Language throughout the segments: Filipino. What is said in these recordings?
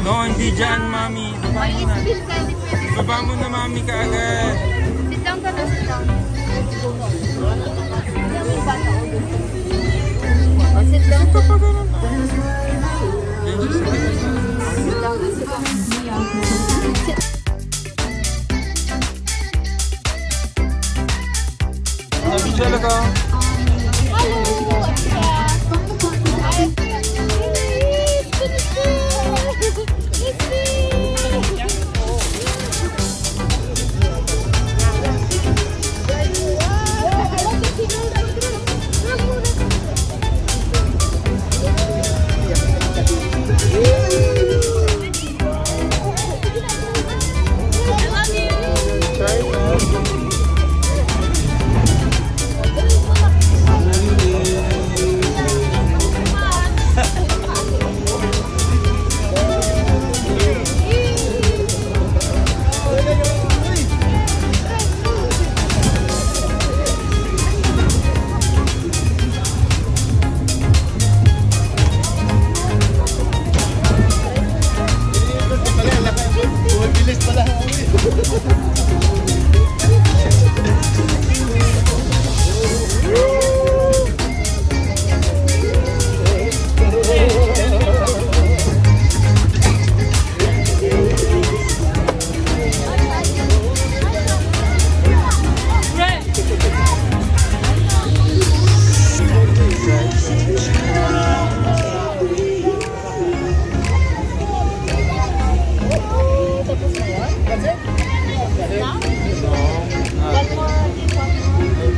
No, hindi dyan, mami. Baba May mo na. spill ka, hindi pwede. Baba mo na, mami, kaagad. Sit down ka na, sit down. Yung bata ko dun. Oh, sit down. Ito pa ganun. Sit down, sit down. Nabidya lang ka.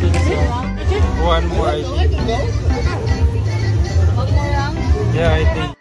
One more, I think. One more round? Yeah, I think.